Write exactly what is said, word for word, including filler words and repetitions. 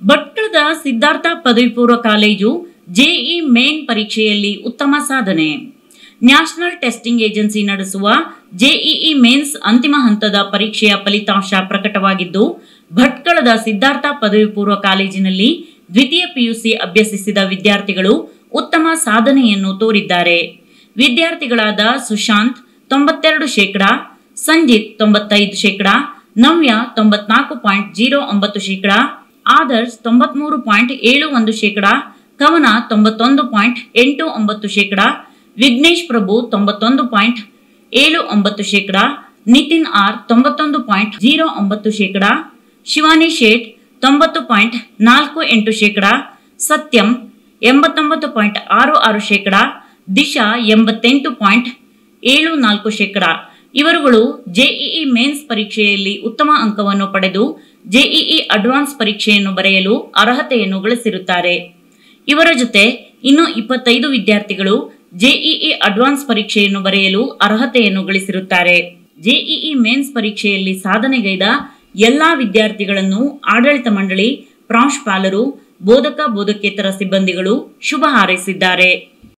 ಭಟ್ಕಳದ ಸಿದ್ಧಾರ್ಥ ಪದವಿ ಪೂರ್ವ college JE main ಪರೀಕ್ಷೆಯಲ್ಲಿ ಉತ್ತಮ ಸಾಧನೆ. ನ್ಯಾಷನಲ್ ಟೆಸ್ಟಿಂಗ್ ಏಜೆನ್ಸಿ ನಡೆಸುವ ಜೆಇಇ ಮೇನ್ಸ್ ಅಂತಿಮ ಹಂತದ ಪರೀಕ್ಷೆಯ ಫಲಿತಾಂಶ ಪ್ರಕಟವಾಗಿದ್ದು, ಭಟ್ಕಳದ ಸಿದ್ಧಾರ್ಥ ಪದವಿ ಪೂರ್ವ ಕಾಲೇಜಿನಲ್ಲಿ ದ್ವಿತೀಯ ಪಿಯುಸಿ ಅಭ್ಯಸಿಸಿದ ವಿದ್ಯಾರ್ಥಿಗಳು ಉತ್ತಮ ಸಾಧನೆಯನ್ನು ತೋರಿದ್ದಾರೆ. ವಿದ್ಯಾರ್ಥಿಗಳಾದ ಸುಶಾಂತ್ ತೊಂಬತ್ತೆರಡು ಶೇಕಡಾ, ಸಂಜಿತ್ ತೊಂಬತ್ತೈದು ಶೇಕಡಾ, ನವ್ಯ ತೊಂಬತ್ನಾಲ್ಕು ಪಾಯಿಂಟ್ ಜೀರೋ ಒಂಬತ್ತು ಶೇಕಡಾ, ಆದರ್ಶ್ ತೊಂಬತ್ಮೂರು ಪಾಯಿಂಟ್ ಏಳು ಒಂದು ಶೇಕಡಾ, ಕವನ ತೊಂಬತ್ತೊಂದು ಪಾಯಿಂಟ್ ಎಂಟು ಒಂಬತ್ತು ಶೇಕಡಾ, ವಿಘ್ನೇಶ್ ಪ್ರಭು ತೊಂಬತ್ತೊಂದು ಪಾಯಿಂಟ್ ಏಳು ಒಂಬತ್ತು ಶೇಕಡಾ, ನಿತಿನ್ ಆರ್ ತೊಂಬತ್ತೊಂದು ಪಾಯಿಂಟ್ ಜೀರೋ ಒಂಬತ್ತು ಶೇಕಡಾ, ಶಿವಾನಿ ಶೇಟ್ ತೊಂಬತ್ತು ಪಾಯಿಂಟ್ ನಾಲ್ಕು ಎಂಟು ಶೇಕಡಾ, ಸತ್ಯಂ ಎಂಬತ್ತೊಂಬತ್ತು ಪಾಯಿಂಟ್ ಆರು ಆರು ಶೇಕಡಾ, ದಿಶಾ ಎಂಬತ್ತೆಂಟು ಪಾಯಿಂಟ್ ಏಳು ನಾಲ್ಕು ಶೇಕಡಾ ಇವರುಗಳು ಜೆಇಇ ಮೇನ್ಸ್ ಪರೀಕ್ಷೆಯಲ್ಲಿ ಉತ್ತಮ ಅಂಕವನ್ನು ಪಡೆದು ಜೆಇಇ ಅಡ್ವಾನ್ಸ್ ಪರೀಕ್ಷೆಯನ್ನು ಬರೆಯಲು ಅರ್ಹತೆಯನ್ನು ಗಳಿಸಿರುತ್ತಾರೆ. ಇವರ ಜೊತೆ ಇನ್ನು ಇಪ್ಪತ್ತೈದು ವಿದ್ಯಾರ್ಥಿಗಳು ಜೆಇಇ ಅಡ್ವಾನ್ಸ್ ಪರೀಕ್ಷೆಯನ್ನು ಬರೆಯಲು ಅರ್ಹತೆಯನ್ನು ಗಳಿಸಿರುತ್ತಾರೆ. ಜೆಇಇ ಮೇನ್ಸ್ ಪರೀಕ್ಷೆಯಲ್ಲಿ ಸಾಧನೆಗೈದ ಎಲ್ಲಾ ವಿದ್ಯಾರ್ಥಿಗಳನ್ನು ಆಡಳಿತ ಮಂಡಳಿ, ಪ್ರಾಂಶುಪಾಲರು, ಬೋಧಕ ಬೋಧಕೇತರ ಸಿಬ್ಬಂದಿಗಳು ಶುಭ ಹಾರೈಸಿದ್ದಾರೆ.